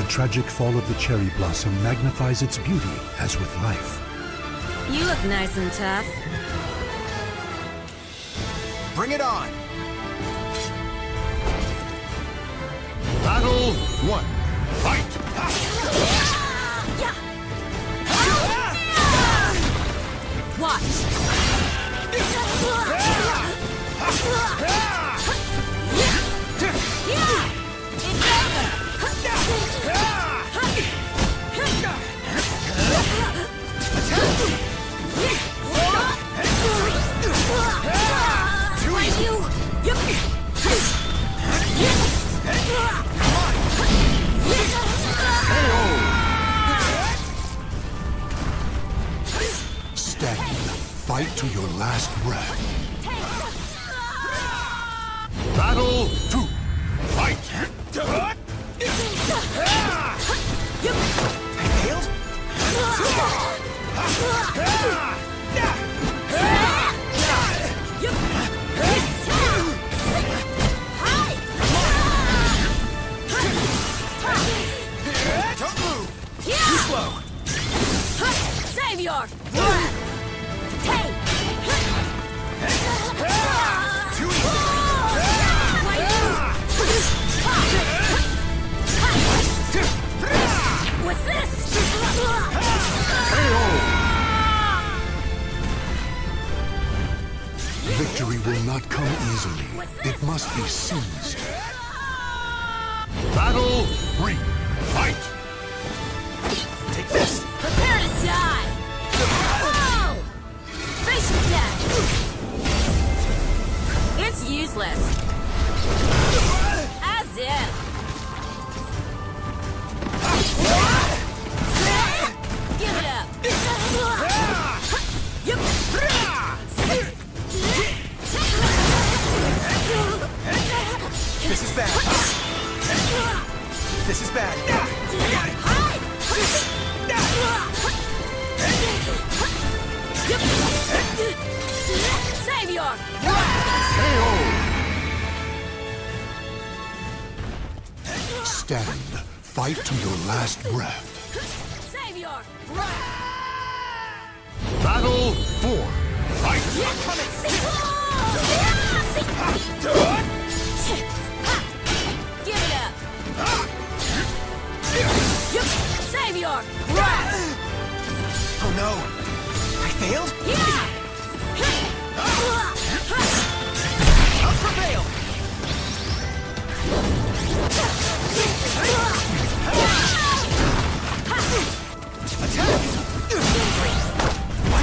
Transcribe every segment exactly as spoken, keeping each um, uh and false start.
tragic fall of the cherry blossom magnifies its beauty as with life. You look nice and tough. Bring it on! Battle one. Fight! Watch! Stand. Fight to your last breath. Battle two. Fight! Failed? Don't move! Too slow! Save your breath! Take! Too easy! What's this? Victory will not come easily. It must be seized. Battle three. Fight! Take this! Prepare to die! Oh! Face your death! It's useless. As if. Give it up. This is bad. This is bad. Save your Stand. Fight to your last breath. Save your Battle four. Fight! Give it up. Save your breath. Oh no! I failed? Yeah. I'll prevail! Attack! What?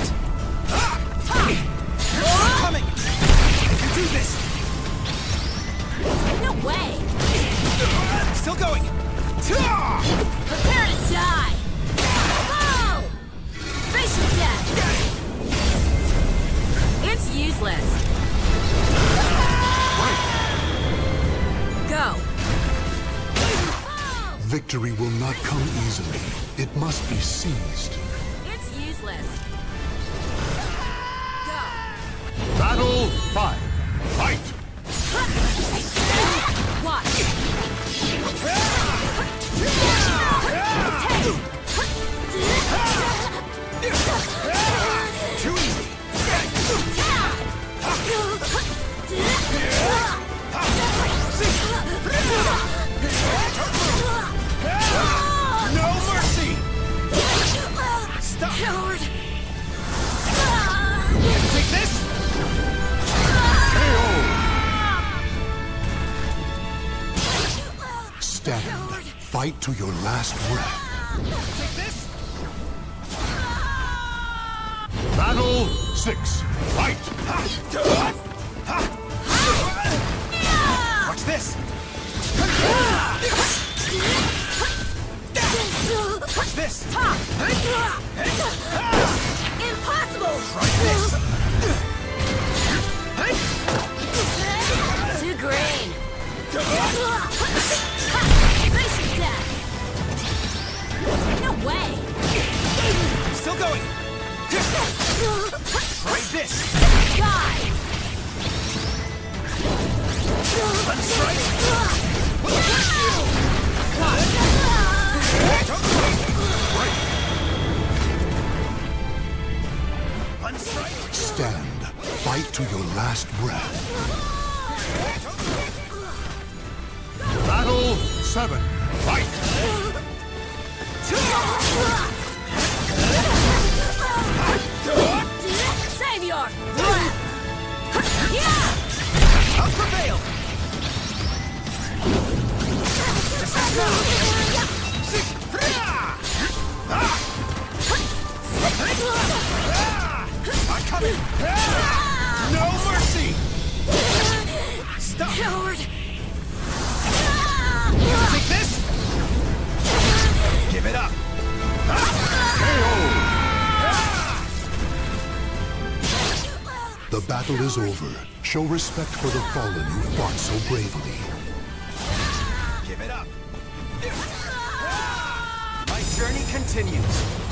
I'm coming! I can do this! No way. Still going! Prepare to die. Oh! Face your death. It's useless. Go. Victory will not come easily. It must be seized. It's useless. Go. Battle five. Fight! Watch. Too easy! No mercy! Stop! Coward. Take this! Stand. Fight to your last breath. Take this! Battle six. Fight! Watch this! Watch this! Impossible! Try this! Too green. Face your death. No way. Still going! Try this! Die. Unstrike! One strike. Stand. Fight to your last breath. Battle seven. Fight! Save your breath! Yeah! I'll prevail. I'm coming. No mercy. Stop. Coward! Take this. Give it up. The battle is over. Show respect for the fallen who fought so bravely. Give it up. My journey continues.